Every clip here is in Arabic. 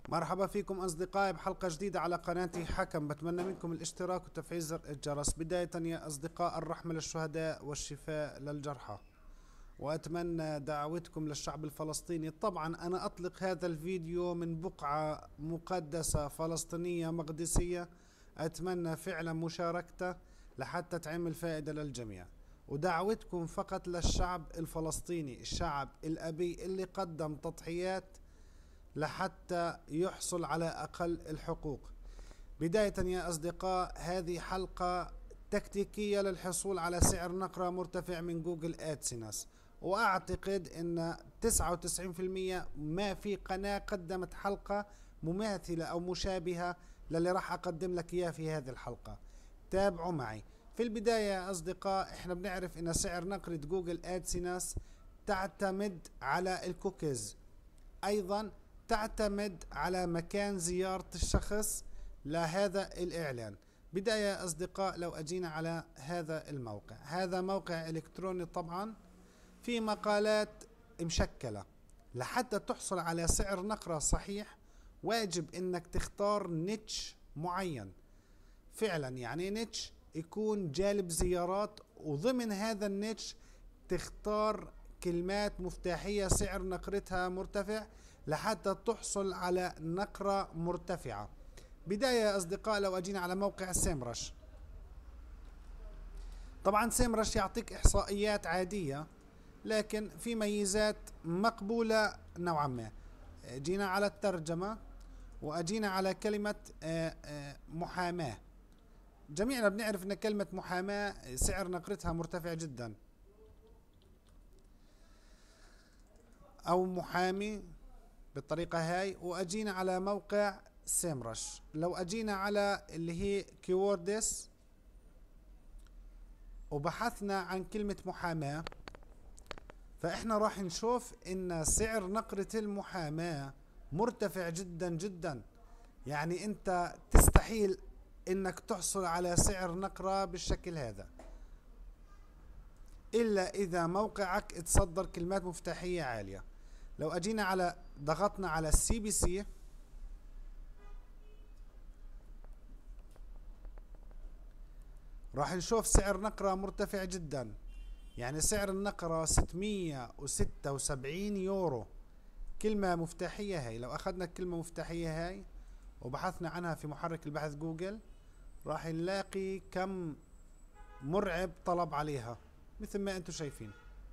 مرحبا فيكم أصدقائي بحلقة جديدة على قناتي حكم. بتمنى منكم الاشتراك وتفعيل زر الجرس. بداية يا أصدقاء، الرحمة للشهداء والشفاء للجرحى، وأتمنى دعوتكم للشعب الفلسطيني. طبعا أنا أطلق هذا الفيديو من بقعة مقدسة فلسطينية مقدسية، أتمنى فعلا مشاركته لحتى تعمل فائدة للجميع، ودعوتكم فقط للشعب الفلسطيني، الشعب الأبي اللي قدم تضحيات لحتى يحصل على أقل الحقوق. بداية يا أصدقاء، هذه حلقة تكتيكية للحصول على سعر نقرة مرتفع من جوجل أدسنس، وأعتقد أن 99% ما في قناة قدمت حلقة مماثلة أو مشابهة للي راح أقدم لك إياه في هذه الحلقة. تابعوا معي. في البداية يا أصدقاء، إحنا بنعرف أن سعر نقرة جوجل أدسنس تعتمد على الكوكيز، أيضا تعتمد على مكان زيارة الشخص لهذا الإعلان. بداية يا أصدقاء، لو أجينا على هذا الموقع، هذا موقع إلكتروني طبعا في مقالات مشكلة. لحتى تحصل على سعر نقرة صحيح واجب إنك تختار نيتش معين، فعلا يعني نيتش يكون جالب زيارات، وضمن هذا النيتش تختار كلمات مفتاحية سعر نقرتها مرتفع لحتى تحصل على نقرة مرتفعة. بداية يا أصدقاء، لو أجينا على موقع سيمرش، طبعا سيمرش يعطيك إحصائيات عادية لكن في ميزات مقبولة نوعا ما. جينا على الترجمة وأجينا على كلمة محاماة. جميعنا بنعرف أن كلمة محاماة سعر نقرتها مرتفع جدا، أو محامي بالطريقة هاي. وأجينا على موقع سيمرش، لو أجينا على اللي هي كيوردس وبحثنا عن كلمة محاماة، فإحنا راح نشوف إن سعر نقرة المحاماة مرتفع جدا جدا. يعني أنت تستحيل إنك تحصل على سعر نقرة بالشكل هذا إلا إذا موقعك تصدر كلمات مفتاحية عالية. لو أجينا على ضغطنا على السي بي سي، راح نشوف سعر نقرة مرتفع جدا. يعني سعر النقرة 676 يورو. كلمة مفتاحية هاي، لو أخذنا الكلمة مفتاحية هاي وبحثنا عنها في محرك البحث جوجل راح نلاقي كم مرعب طلب عليها مثل ما أنتم شايفين.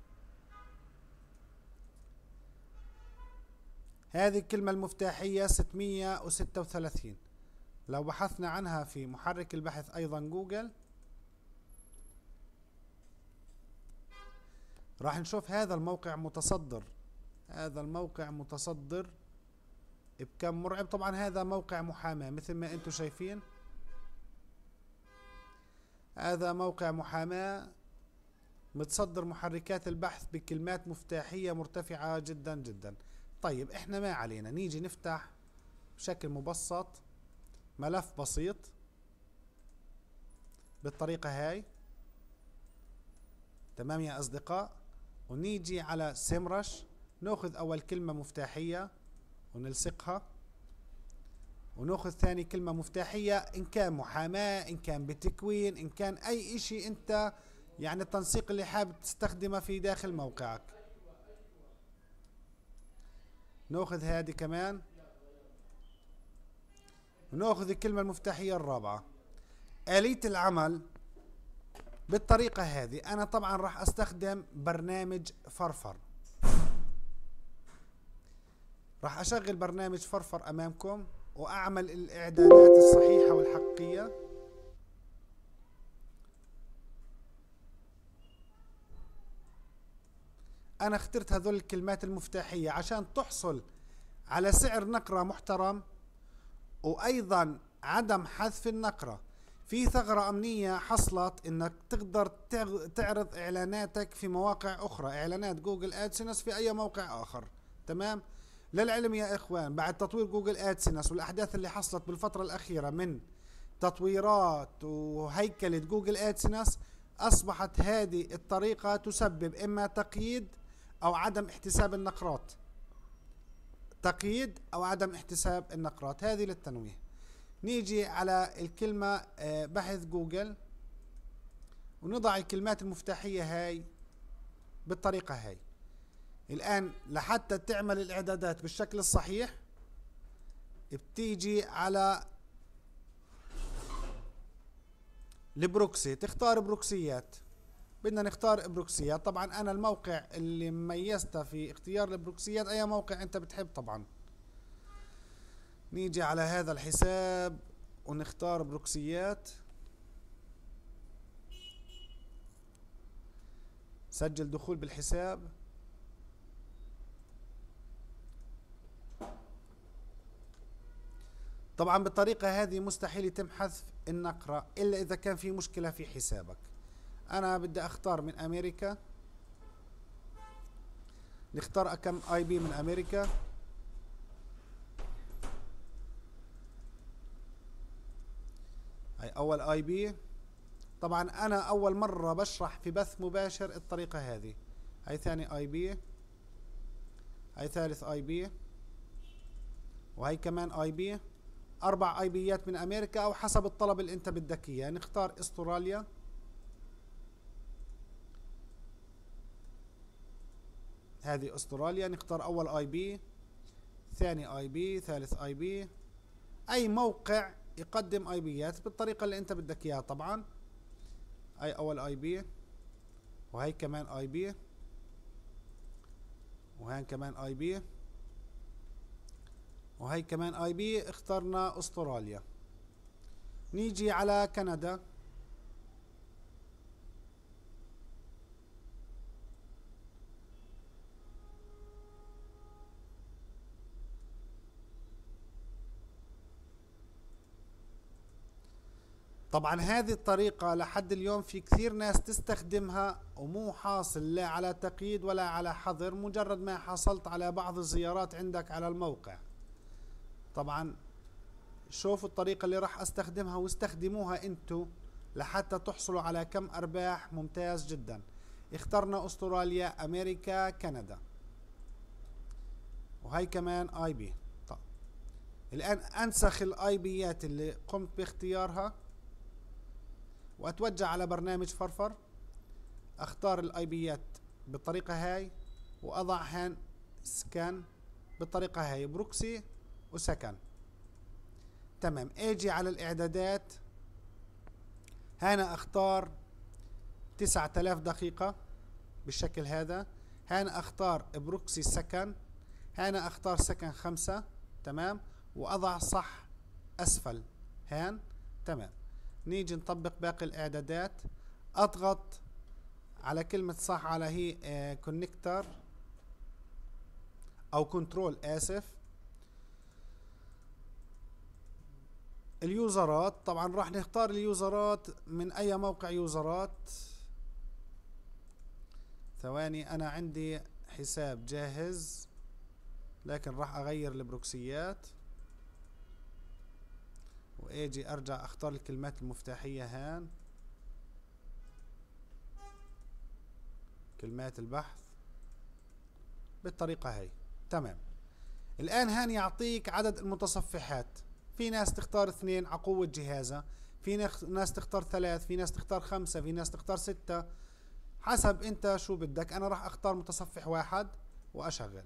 هذه الكلمة المفتاحية 636. لو بحثنا عنها في محرك البحث أيضا جوجل راح نشوف هذا الموقع متصدر. هذا الموقع متصدر بكم مرعب. طبعا هذا موقع محاماة مثل ما انتم شايفين، هذا موقع محاماة متصدر محركات البحث بكلمات مفتاحية مرتفعة جدا جدا. طيب احنا ما علينا، نيجي نفتح بشكل مبسط ملف بسيط بالطريقة هاي. تمام يا أصدقاء، ونيجي على سيمرش، ناخذ أول كلمة مفتاحية ونلصقها، وناخذ ثاني كلمة مفتاحية إن كان محاماة، إن كان بتكوين، إن كان أي إشي أنت يعني التنسيق اللي حابب تستخدمه في داخل موقعك. ناخذ هذه كمان، وناخذ الكلمة المفتاحية الرابعة. آلية العمل بالطريقة هذه. أنا طبعا راح أستخدم برنامج فرفر، راح أشغل برنامج فرفر أمامكم وأعمل الإعدادات الصحيحة والحقيقية. أنا اخترت هذول الكلمات المفتاحية عشان تحصل على سعر نقرة محترم، وأيضا عدم حذف النقرة. في ثغرة أمنية حصلت إنك تقدر تعرض إعلاناتك في مواقع أخرى، إعلانات جوجل أدسنس في أي موقع آخر. تمام؟ للعلم يا إخوان، بعد تطوير جوجل أدسنس والأحداث اللي حصلت بالفترة الأخيرة من تطويرات وهيكلة جوجل أدسنس، أصبحت هذه الطريقة تسبب إما تقييد أو عدم احتساب النقرات. تقييد أو عدم احتساب النقرات، هذه للتنويه. نيجي على الكلمة بحث جوجل ونضع الكلمات المفتاحية هاي بالطريقة هاي. الآن لحتى تعمل الإعدادات بالشكل الصحيح بتيجي على البروكسي، تختار بروكسيات. بدنا نختار بروكسيات. طبعا أنا الموقع اللي ميزته في اختيار البروكسيات أي موقع أنت بتحب. طبعا نيجي على هذا الحساب ونختار بروكسيات، سجل دخول بالحساب. طبعا بالطريقة هذه مستحيل يتم حذف النقرة إلا إذا كان في مشكلة في حسابك. أنا بدي أختار من أمريكا، نختار كم اي بي من أمريكا. هاي أول اي بي. طبعا أنا أول مرة بشرح في بث مباشر الطريقة هذه. هاي ثاني اي بي، هاي ثالث اي بي، وهي كمان اي بي. 4 اي بيات من امريكا او حسب الطلب اللي انت بدك اياه. نختار استراليا، هذه استراليا. نختار اول اي بي، ثاني اي بي، ثالث اي بي. اي موقع يقدم اي بيات بالطريقة اللي انت بدك اياها. طبعا هاي اول اي بي، وهي كمان اي بي، وهي كمان اي بي، وهي كمان اي بي. اخترنا استراليا. نيجي على كندا، طبعا هذه الطريقة لحد اليوم في كثير ناس تستخدمها ومو حاصل لا على تقييد ولا على حظر، مجرد ما حصلت على بعض الزيارات عندك على الموقع. طبعا شوفوا الطريقة اللي راح استخدمها واستخدموها انتو لحتى تحصلوا على كم ارباح ممتاز جدا. اخترنا استراليا، امريكا، كندا، وهي كمان اي بي. طب الان انسخ الاي بيات اللي قمت باختيارها واتوجه على برنامج فرفر. اختار الاي بيات بالطريقة هاي واضع هان سكان بالطريقة هاي، بروكسي وسكن. تمام. اجي على الاعدادات، هنا اختار 9000 دقيقة بالشكل هذا. هنا اختار بروكسي سكن، هنا اختار سكن 5. تمام. واضع صح اسفل هان. تمام. نيجي نطبق باقي الاعدادات. اضغط على كلمة صح على هي كونكتر او كنترول، اسف. اليوزرات، طبعا راح نختار اليوزرات من اي موقع يوزرات. ثواني، انا عندي حساب جاهز لكن راح اغير البروكسيات واجي ارجع اختار الكلمات المفتاحية هان، كلمات البحث بالطريقة هاي. تمام. الان هان يعطيك عدد المتصفحات. في ناس تختار 2 على قوة جهازها، في ناس تختار 3، في ناس تختار 5، في ناس تختار 6، حسب انت شو بدك. انا راح اختار متصفح 1 واشغل.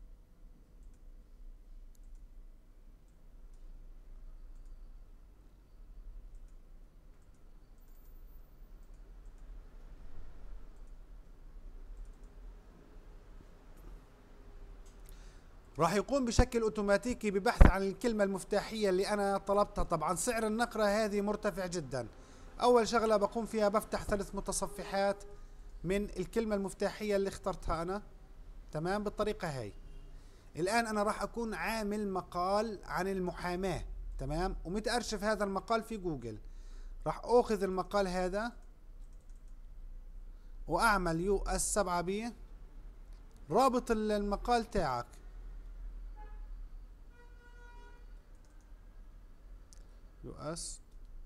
راح يقوم بشكل اوتوماتيكي ببحث عن الكلمة المفتاحية اللي انا طلبتها. طبعا سعر النقرة هذه مرتفع جدا. اول شغلة بقوم فيها بفتح 3 متصفحات من الكلمة المفتاحية اللي اخترتها انا. تمام. بالطريقة هاي. الان انا راح اكون عامل مقال عن المحاماة. تمام. ومتأرشف هذا المقال في جوجل. راح اخذ المقال هذا واعمل يو اس 7 بي، رابط المقال تاعك. يو اس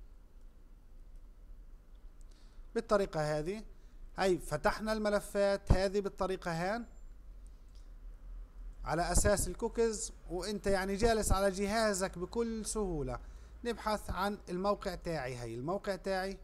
بالطريقة هذه. هاي فتحنا الملفات هذه بالطريقة هان. على اساس الكوكيز وانت يعني جالس على جهازك بكل سهولة. نبحث عن الموقع تاعي. هي الموقع تاعي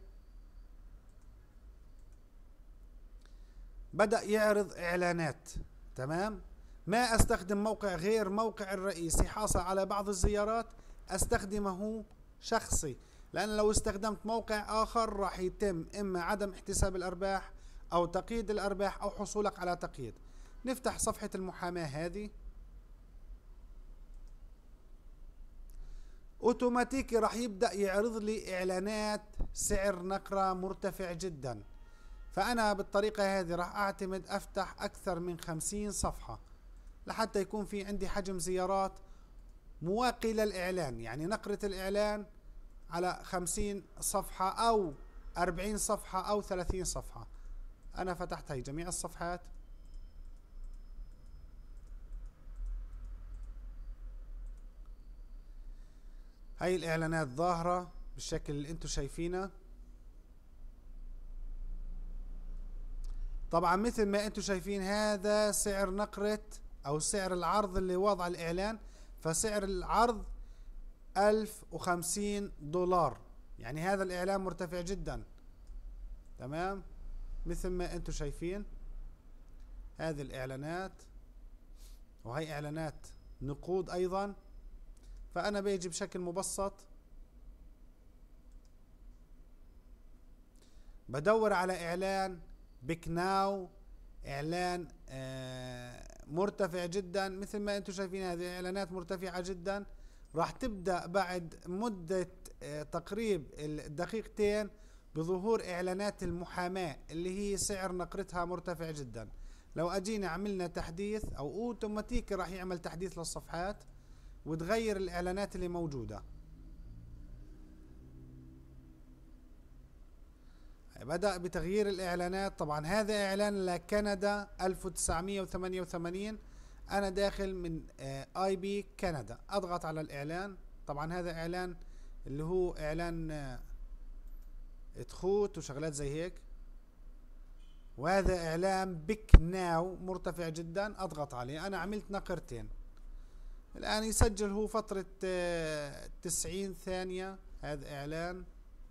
بدأ يعرض اعلانات. تمام. ما استخدم موقع غير موقع الرئيسي حاصل على بعض الزيارات استخدمه شخصي، لان لو استخدمت موقع اخر راح يتم اما عدم احتساب الارباح او تقييد الارباح او حصولك على تقييد. نفتح صفحة المحاماة هذه، اوتوماتيكي راح يبدأ يعرض لي اعلانات سعر نقرة مرتفع جدا. فانا بالطريقة هذه راح اعتمد افتح اكثر من 50 صفحة لحتى يكون في عندي حجم زيارات مواقي للاعلان. يعني نقرة الاعلان على 50 صفحة او 40 صفحة او 30 صفحة. انا فتحت هي جميع الصفحات. هاي الاعلانات ظاهرة بالشكل اللي انتم شايفينه. طبعا مثل ما انتم شايفين هذا سعر نقرة او سعر العرض اللي وضع الاعلان. فسعر العرض 1050 دولار، يعني هذا الاعلان مرتفع جدا. تمام. مثل ما انتم شايفين هذه الاعلانات، وهي اعلانات نقود ايضا. فانا بيجي بشكل مبسط بدور على اعلان بيك ناو، اعلان مرتفع جدا. مثل ما انتم شايفين هذه اعلانات مرتفعة جدا. راح تبدأ بعد مدة تقريب الدقيقتين بظهور اعلانات المحاماة اللي هي سعر نقرتها مرتفع جدا. لو اجينا عملنا تحديث او اوتوماتيكي راح يعمل تحديث للصفحات وتغير الاعلانات اللي موجودة. بدأ بتغيير الاعلانات. طبعا هذا اعلان لكندا 1988. انا داخل من اي بي كندا. اضغط على الاعلان. طبعا هذا اعلان اللي هو اعلان تخوت وشغلات زي هيك. وهذا اعلان بيك ناو مرتفع جدا. اضغط عليه. انا عملت نقرتين الان يسجل هو فترة 90 ثانية. هذا اعلان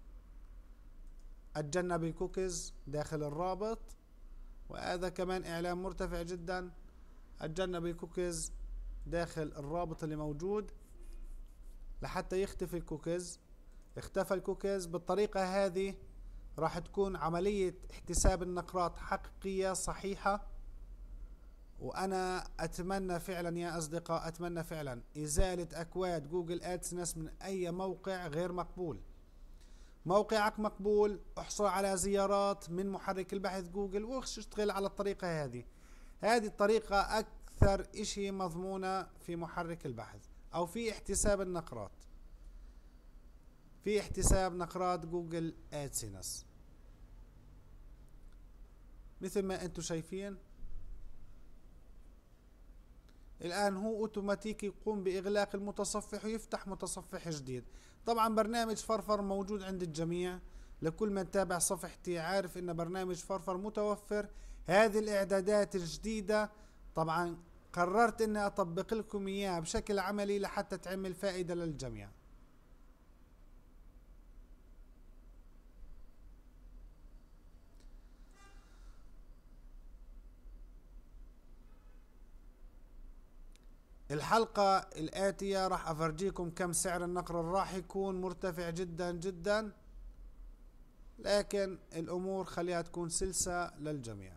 اتجنب الكوكيز داخل الرابط. وهذا كمان اعلان مرتفع جدا. اتجنب الكوكيز داخل الرابط اللي موجود لحتى يختفي الكوكيز. اختفى الكوكيز. بالطريقة هذه راح تكون عملية احتساب النقرات حقيقية صحيحة. وانا اتمنى فعلا يا اصدقاء، اتمنى فعلا ازالة اكواد جوجل ادسنس من اي موقع غير مقبول. موقعك مقبول، احصل على زيارات من محرك البحث جوجل واشتغل على الطريقة هذه. هذه الطريقة اكثر اشي مضمونة في محرك البحث او في احتساب النقرات، في احتساب نقرات جوجل ادسنس. مثل ما انتم شايفين الان هو اوتوماتيكي يقوم باغلاق المتصفح ويفتح متصفح جديد. طبعا برنامج فرفر موجود عند الجميع. لكل من تابع صفحتي عارف ان برنامج فرفر متوفر. هذه الاعدادات الجديدة طبعا قررت اني اطبق لكم اياه بشكل عملي لحتى تعمل فائدة للجميع. الحلقة الآتية راح أفرجيكم كم سعر النقر راح يكون مرتفع جدا جدا، لكن الأمور خليها تكون سلسة للجميع.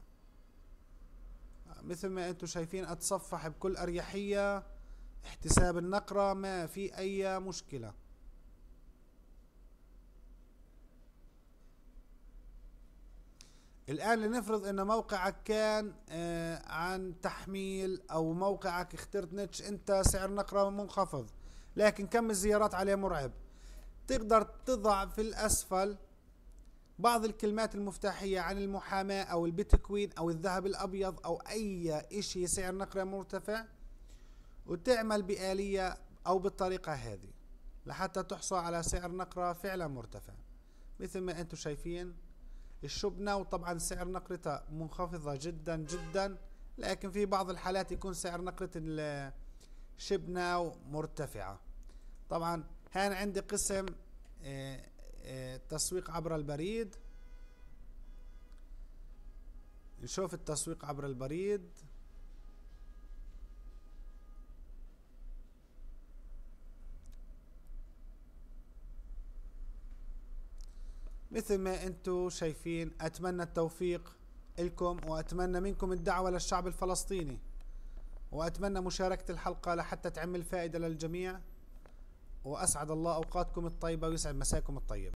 مثل ما أنتم شايفين أتصفح بكل أريحية. احتساب النقرة ما في أي مشكلة. الآن لنفرض أن موقعك كان عن تحميل أو موقعك اخترت نتش أنت سعر نقرة منخفض لكن كم الزيارات عليه مرعب. تقدر تضع في الأسفل بعض الكلمات المفتاحية عن المحاماة أو البيتكوين أو الذهب الأبيض أو أي إشي سعر نقرة مرتفع، وتعمل بآلية أو بالطريقة هذه لحتى تحصل على سعر نقرة فعلا مرتفع. مثل ما أنتم شايفين الشوب ناو طبعا سعر نقرتها منخفضة جدا جدا. لكن في بعض الحالات يكون سعر نقلة الشبنة مرتفعة. طبعا هان عندي قسم تسويق عبر البريد. نشوف التسويق عبر البريد. مثل ما انتم شايفين، اتمنى التوفيق لكم، واتمنى منكم الدعوة للشعب الفلسطيني، واتمنى مشاركة الحلقة لحتى تعمل فائدة للجميع. واسعد الله اوقاتكم الطيبة ويسعد مساكم الطيب.